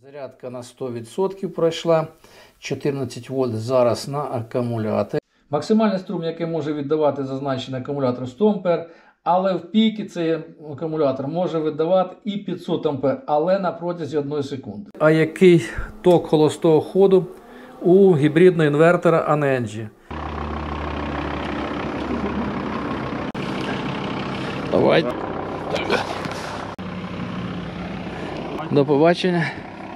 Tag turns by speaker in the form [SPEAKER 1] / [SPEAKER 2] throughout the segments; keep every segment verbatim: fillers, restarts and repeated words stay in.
[SPEAKER 1] Зарядка на сто відсотків пройшла, чотирнадцять вольт зараз на акумулятор. Максимальний струм, який може віддавати зазначений акумулятор, сто ампер, але в піки цей акумулятор може видавати і п'ятсот ампер, але на протязі одної секунди. А який ток холостого ходу у гібридного інвертора Anenji? Давай. До побачення.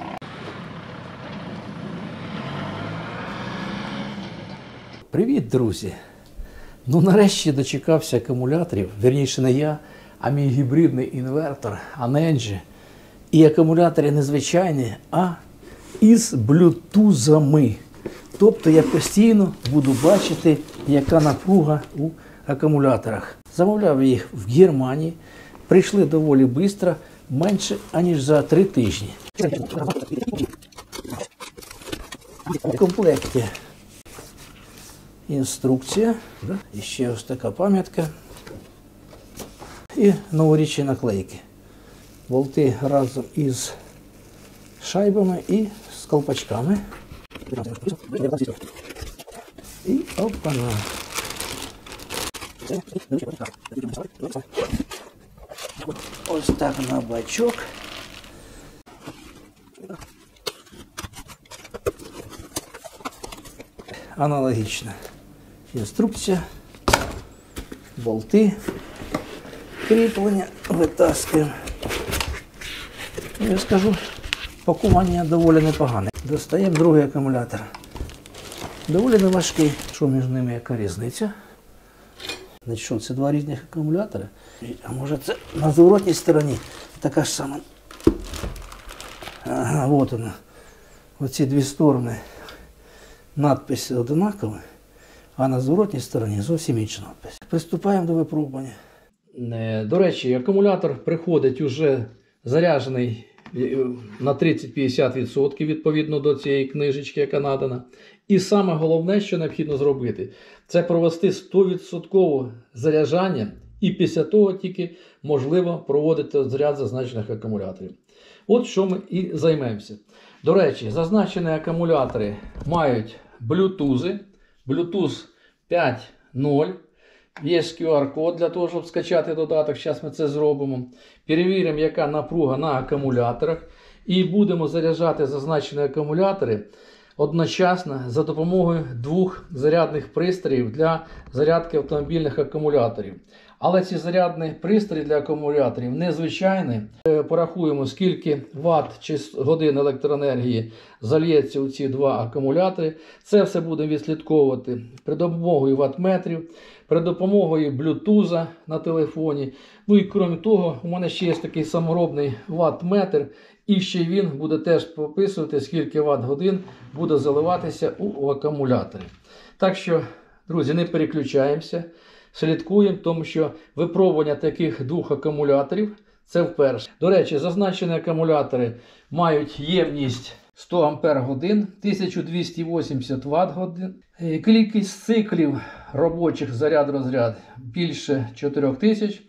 [SPEAKER 1] Привіт, друзі! Ну, нарешті дочекався акумуляторів, вірніше не я, а мій гібридний інвертор Anenji. І акумулятори не звичайні, а із блютузами. Тобто я постійно буду бачити, яка напруга у акумуляторах. Замовляв їх в Германії, прийшли доволі швидко, менше аніж за три тижні. В комплекті інструкція, да? І ще ось така пам'ятка і новорічні наклейки. Болти разом із шайбами і з колпачками. І опана. Ось так на бачок. Аналогічна інструкція, болти, кріплення витаскуємо. Я скажу, пакування доволі непогане. Достаємо другий акумулятор. Доволі неважкий. Що між ними, яка різниця? Значить, що, це два різних акумулятори? А може це на зворотній стороні така ж сама? Ага, от вона. Оці дві сторони. Надписи однакові, а на зворотній стороні зовсім інша надпис. Приступаємо до випробування. До речі, акумулятор приходить уже заряджений на тридцять-п'ятдесят відсотків відповідно до цієї книжечки, яка надана. І саме головне, що необхідно зробити, це провести сто відсотків заряджання, і після того тільки можливо проводити заряд зазначених акумуляторів. От що ми і займемося. До речі, зазначені акумулятори мають блютузи, Bluetooth п'ять нуль, є кю ар-код для того, щоб скачати додаток, зараз ми це зробимо. Перевіримо, яка напруга на акумуляторах, і будемо заряджати зазначені акумулятори одночасно за допомогою двох зарядних пристроїв для зарядки автомобільних акумуляторів. Але ці зарядні пристрої для акумуляторів незвичайні. Порахуємо, скільки ватт чи годин електроенергії зальється у ці два акумулятори. Це все будемо відслідковувати при допомогою ваттметрів, при допомогою блютуза на телефоні. Ну і крім того, у мене ще є такий саморобний ваттметр. І ще він буде теж прописувати, скільки ватт-годин буде заливатися у акумулятори. Так що, друзі, не переключаємося, слідкуємо, тому що випробування таких двох акумуляторів – це вперше. До речі, зазначені акумулятори мають ємність сто ампер-годин, тисяча двісті вісімдесят ватт-годин. Кількість циклів робочих заряд-розряд більше чотирьох тисяч.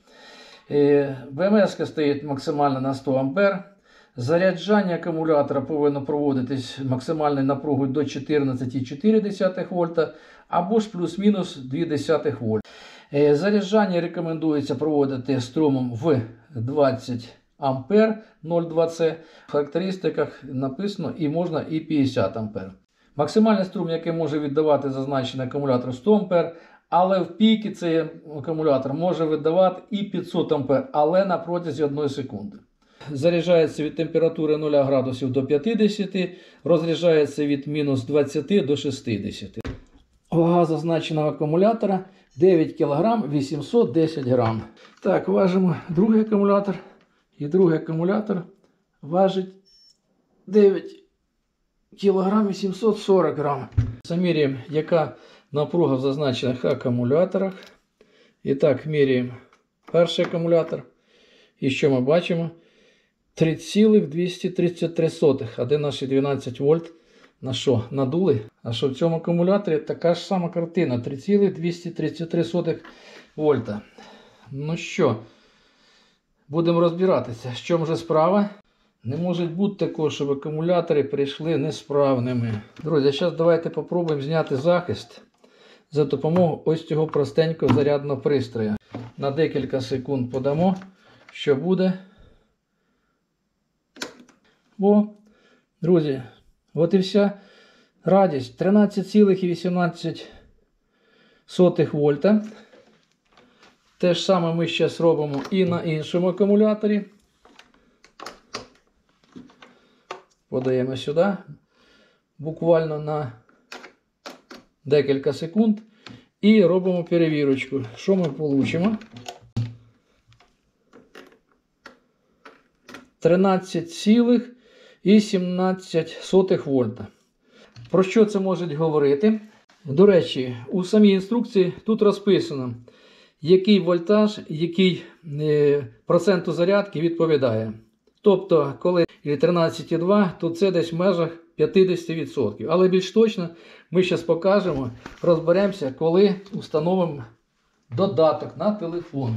[SPEAKER 1] ве ем ес стоїть максимально на сто ампер. Заряджання акумулятора повинно проводитись максимальною напругою до чотирнадцять цілих чотири десятих вольта або ж плюс-мінус дві десятих вольта. Заряджання рекомендується проводити струмом в двадцять ампер нуль два це. В характеристиках написано і можна і п'ятдесят ампер. Максимальний струм, який може віддавати зазначений акумулятор, сто ампер, але в піки цей акумулятор може видавати і п'ятсот ампер, але на протязі одної секунди. Заряджається від температури нуль градусів до п'ятдесят, розряджається від мінус двадцяти до шістдесяти. Вага зазначеного акумулятора дев'ять кілограмів вісімсот десять грам. Так, важимо другий акумулятор. І другий акумулятор важить дев'ять кілограмів вісімсот сорок грам. Замірюємо, яка напруга в зазначених акумуляторах. І так, міряємо перший акумулятор. І що ми бачимо? три цілих двісті тридцять три сотих. А де наші дванадцять вольт? На що? Надули? А що в цьому акумуляторі така ж сама картина. три цілих двісті тридцять три сотих вольта. Ну що, будемо розбиратися. З чому же справа? Не може бути такого, щоб акумулятори прийшли несправними. Друзі, зараз давайте спробуємо зняти захист за допомогою ось цього простенького зарядного пристрою. На декілька секунд подамо, що буде. О, друзі, от і вся радість. тринадцять цілих вісімнадцять сотих вольта. Те ж саме ми зараз робимо і на іншому акумуляторі. Подаємо сюди, буквально на декілька секунд. І робимо перевірочку. Що ми отримаємо? тринадцять цілих сімнадцять сотих вольта. Про що це може говорити? До речі, у самій інструкції тут розписано, який вольтаж, який е, проценту зарядки відповідає. Тобто, коли тринадцять цілих два, то це десь в межах п'ятдесят відсотків. Але більш точно ми зараз покажемо, розберемося, коли встановимо додаток на телефон.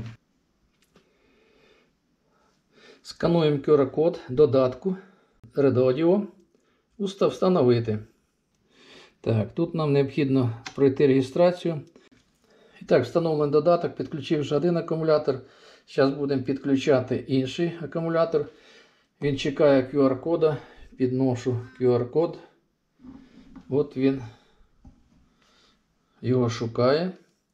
[SPEAKER 1] Скануємо ку ар код додатку Redodio. Встановити. Так, тут нам необхідно пройти реєстрацію. І так, встановлений додаток, підключивши один акумулятор. Зараз будемо підключати інший акумулятор. Він чекає ку ар кода. Підношу ку ар код. От він його шукає.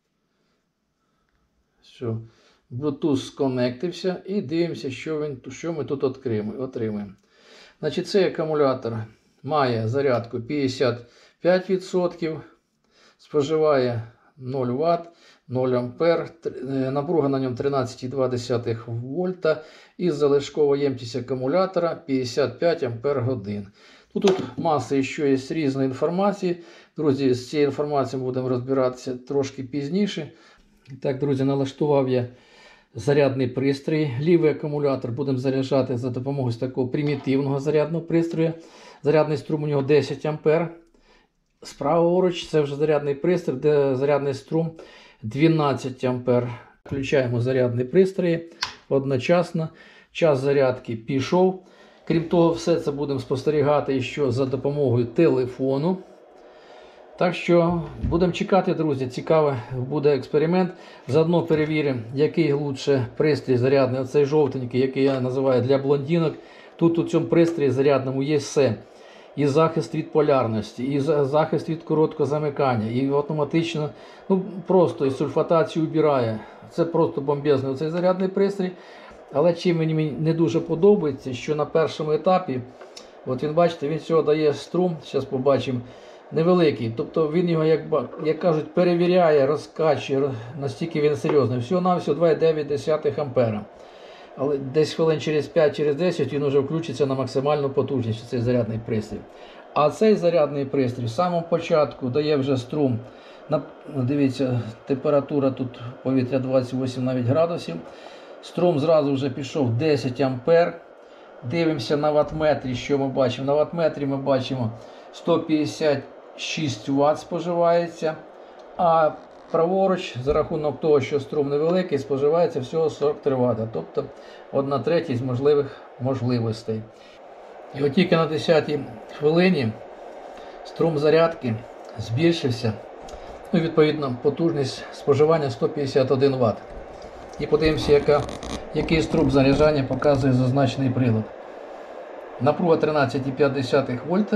[SPEAKER 1] Все. Bluetooth сконектився і дивимося, що, він, що ми тут отримаємо. Значить, цей акумулятор має зарядку п'ятдесят п'ять відсотків, споживає нуль ватт, нуль ампер, напруга на ньому тринадцять цілих два десятих вольта і залишкова ємність акумулятора п'ятдесят п'ять ампер годин. Ну, тут маса ще є різної інформації. Друзі, з цією інформацією будемо розбиратися трошки пізніше. Так, друзі, налаштував я зарядний пристрій. Лівий акумулятор будемо заряджати за допомогою такого примітивного зарядного пристрою. Зарядний струм у нього десять ампер. Справа-поруч це вже зарядний пристрій, де зарядний струм дванадцять ампер. Включаємо зарядний пристрій одночасно. Час зарядки пішов. Крім того, все це будемо спостерігати ще за допомогою телефону. Так що будемо чекати, друзі. Цікавий буде експеримент. Заодно перевіримо, який лучше пристрій зарядний. Оцей жовтенький, який я називаю для блондинок. Тут у цьому пристрої зарядному є все. І захист від полярності, і захист від короткого замикання, і автоматично, ну просто і сульфатацію убирає. Це просто бомбезний оцей зарядний пристрій. Але чим мені не дуже подобається, що на першому етапі, от він бачите, він всього дає струм, зараз побачимо, невеликий. Тобто він його, як, як кажуть, перевіряє, розкачує, настільки він серйозний. Всього-навсього два цілих дев'ять десятих ампера. Але десь хвилин через п'ять десять він вже включиться на максимальну потужність, цей зарядний пристрій. А цей зарядний пристрій в самому початку дає вже струм. Дивіться, температура тут повітря двадцять вісім навіть градусів. Струм зразу вже пішов десять ампер. Дивимося на ваттметрі, що ми бачимо. На ваттметрі ми бачимо сто п'ятдесят шість ватт споживається. А праворуч, за рахунок того, що струм невеликий, споживається всього сорок три ватта. Тобто одна третя з можливих можливостей. І от тільки на десятій хвилині струм зарядки збільшився. Ну, відповідно, потужність споживання сто п'ятдесят один ватт. І подивимося, яка, який струм заряджання показує зазначений прилад. Напруга тринадцять цілих п'ять десятих вольта.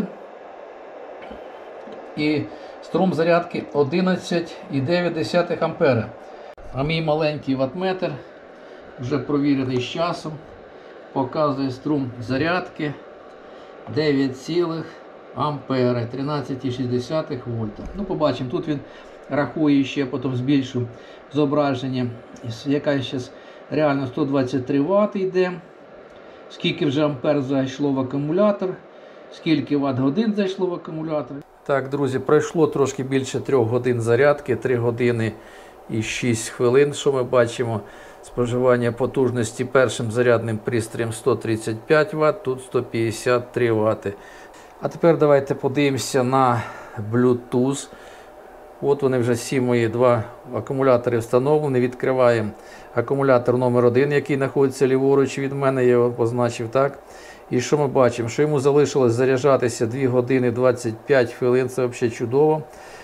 [SPEAKER 1] І струм зарядки одинадцять цілих дев'ять десятих ампера. А мій маленький ваттметр, вже провірений з часом, показує струм зарядки дев'ять цілих ампера, тринадцять цілих шість десятих вольта. Ну, побачимо, тут він рахує ще, потім збільшу зображення, яка зараз реально сто двадцять три ватт йде. Скільки вже ампер зайшло в акумулятор, скільки ватт-годин зайшло в акумулятор. Так, друзі, пройшло трошки більше трьох годин зарядки, три години і шість хвилин, що ми бачимо. Споживання потужності першим зарядним пристроєм сто тридцять п'ять ватт, тут сто п'ятдесят три ватти. А тепер давайте подивимося на Bluetooth. От вони вже всі мої два акумулятори встановлені. Відкриваємо акумулятор номер один, який знаходиться ліворуч від мене, я його позначив так. І що ми бачимо? Що йому залишилось заряджатися дві години двадцять п'ять хвилин, це взагалі чудово.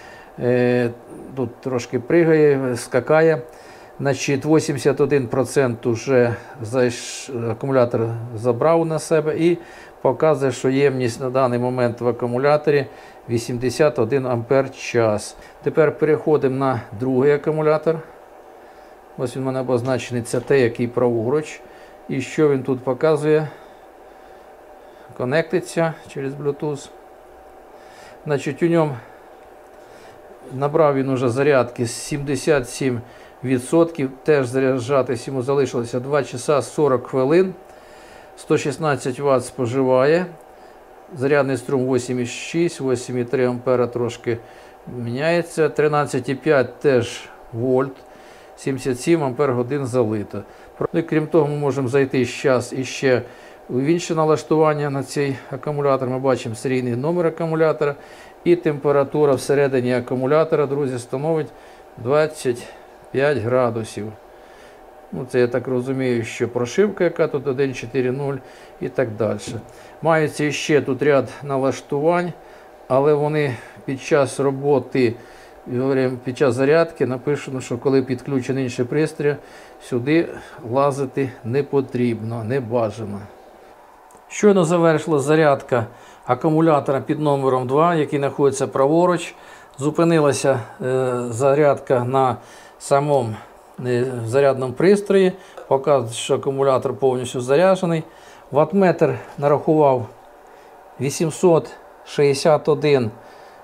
[SPEAKER 1] Тут трошки пригає, скакає. Значить, вісімдесят один відсотків вже акумулятор забрав на себе і показує, що ємність на даний момент в акумуляторі вісімдесят один ампер час. Тепер переходимо на другий акумулятор. Ось він у мене обозначений, це той, який праворуч. І що він тут показує? Конектиться через Bluetooth. Значить, у ньому набрав він уже зарядки з сімдесят сім відсотків. Теж заряджатись йому залишилося два часа сорок хвилин. сто шістнадцять ватт споживає. Зарядний струм вісім і шість, вісім і три ампера трошки міняється. тринадцять і п'ять теж вольт. сімдесят сім ампер годин залито. І крім того, ми можемо зайти зараз іще в інше налаштування на цей акумулятор. Ми бачимо серійний номер акумулятора. І температура всередині акумулятора, друзі, становить двадцять п'ять градусів. Ну, це я так розумію, що прошивка, яка тут один чотири нуль і так далі. Мається ще тут ряд налаштувань, але вони під час роботи, під час зарядки написано, що коли підключений інший пристрій, сюди лазити не потрібно, не бажано. Щойно завершилась зарядка акумулятора під номером два, який знаходиться праворуч. Зупинилася е, зарядка на самому е, зарядному пристрої. Показує, що акумулятор повністю заряджений. Ваттметр нарахував вісімсот шістдесят один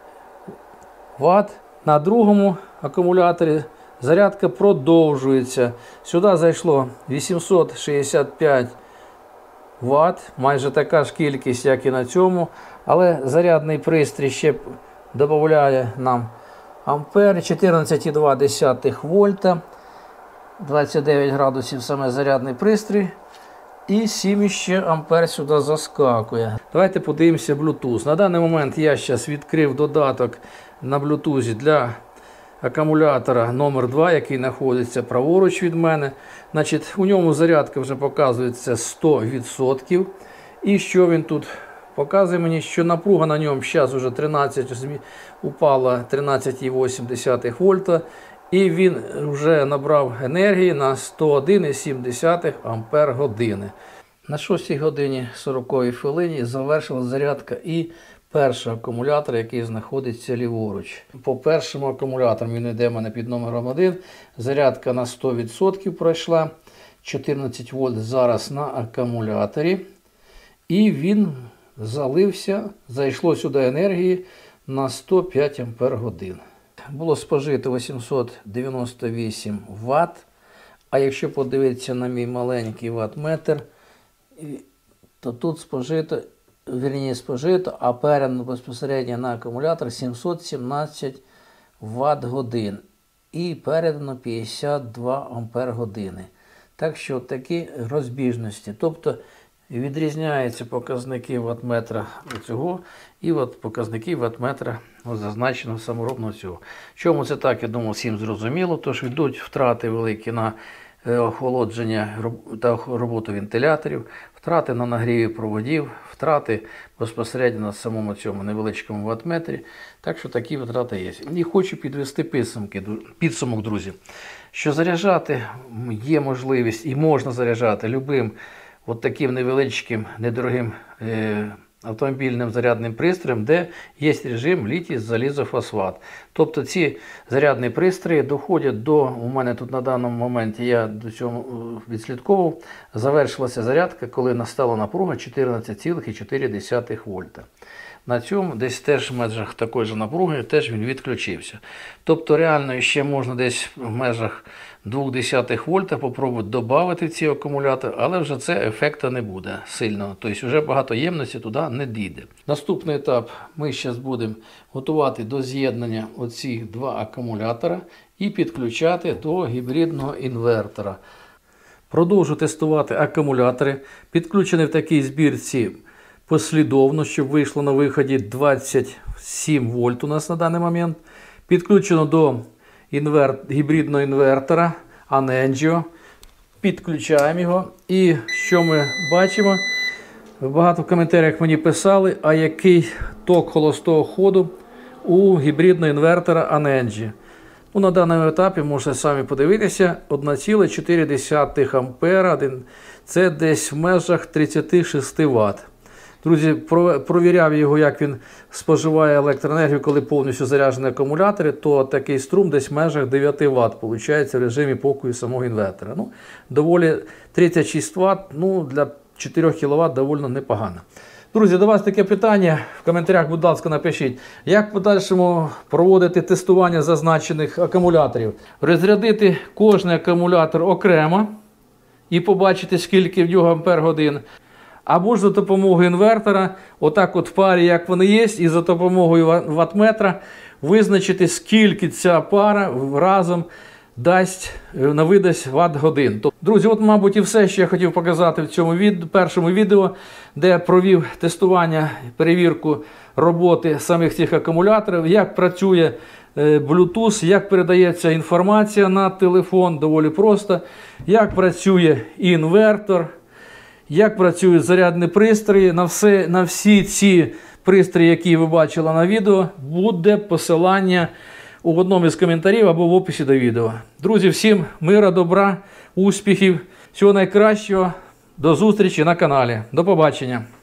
[SPEAKER 1] ватт. На другому акумуляторі зарядка продовжується. Сюди зайшло вісімсот шістдесят п'ять ватт, майже така ж кількість, як і на цьому. Але зарядний пристрій ще додає нам ампер, чотирнадцять і два десятих вольта, двадцять дев'ять градусів саме зарядний пристрій. І сім ще ампер сюди заскакує. Давайте подивимося Bluetooth. На даний момент я зараз відкрив додаток на Bluetooth для акумулятора номер два, який знаходиться праворуч від мене. Значить, у ньому зарядка вже показується сто відсотків. І що він тут показує мені, що напруга на ньому зараз вже тринадцять, упала тринадцять і вісім вольта. І він вже набрав енергії на сто один і сім ампер години. На шостій годині сороковій хвилині завершила зарядка і перший акумулятор, який знаходиться ліворуч. По першому акумулятору, він йде в мене під номером один, зарядка на сто відсотків пройшла, чотирнадцять вольт зараз на акумуляторі. І він залився, зайшло сюди енергії на сто п'ять ампер годин. Було спожито вісімсот дев'яносто вісім ватт, а якщо подивитися на мій маленький ваттметр, то тут спожито, вірні спожито, а передано безпосередньо на акумулятор сімсот сімнадцять ватт годин і передано п'ятдесят два ампер години. Так що такі розбіжності. Тобто відрізняються показники ваттметра цього і от показники ваттметра зазначеного саморобного цього. Чому це так, я думаю, всім зрозуміло, тож йдуть втрати великі на охолодження та роботу вентиляторів, втрати на нагріві проводів, втрати безпосередньо на самому цьому невеличкому ваттметрі. Так що такі втрати є. І хочу підвести підсумки, підсумок, друзі, що заряджати є можливість і можна заряджати любим от таким невеличким, недорогим е, автомобільним зарядним пристроєм, де є режим літій-залізофосфат. Тобто ці зарядні пристрої доходять до, у мене тут на даному моменті, я до цього відслідковував, завершилася зарядка, коли настала напруга чотирнадцять цілих чотири десятих вольта. На цьому десь теж в межах такої ж напруги теж він відключився. Тобто реально ще можна десь в межах двох десятих вольта попробувати додати в ці акумулятори, але вже це ефекту не буде сильного. Тобто вже багато ємності туди не дійде. Наступний етап ми зараз будемо готувати до з'єднання оці два акумулятора і підключати до гібридного інвертора. Продовжу тестувати акумулятори, підключені в такій збірці послідовно, щоб вийшло на виході двадцять сім вольт у нас на даний момент. Підключено до інверт, гібридного інвертора Anengio. Підключаємо його. І що ми бачимо? Багато в коментарях мені писали, а який ток холостого ходу у гібридного інвертора Anenji. Ну, на даному етапі можете самі подивитися, одна ціла чотири десятих ампера, це десь в межах тридцять шість ватт. Друзі, провіряв його, як він споживає електроенергію, коли повністю заряджені акумулятори, то такий струм десь в межах дев'ять ватт, виходить, в режимі покою самого інвертора. Ну, доволі тридцять шість ватт, ну, для чотири кіловат доволі непогано. Друзі, до вас таке питання, в коментарях, будь ласка, напишіть, як в подальшому проводити тестування зазначених акумуляторів. Розрядити кожний акумулятор окремо і побачити, скільки в нього ампер-годин. Або ж за допомогою інвертора, отак от в парі, як вони є, і за допомогою ваттметра визначити, скільки ця пара разом дасть, на видасть ватт-годин. Друзі, от, мабуть, і все, що я хотів показати в цьому від... першому відео, де провів тестування, перевірку роботи самих цих акумуляторів, як працює Bluetooth, як передається інформація на телефон, доволі просто, як працює інвертор, як працюють зарядні пристрої. На, все, на всі ці пристрої, які ви бачили на відео, буде посилання у одному із коментарів або в описі до відео. Друзі, всім мира, добра, успіхів, всього найкращого, до зустрічі на каналі. До побачення.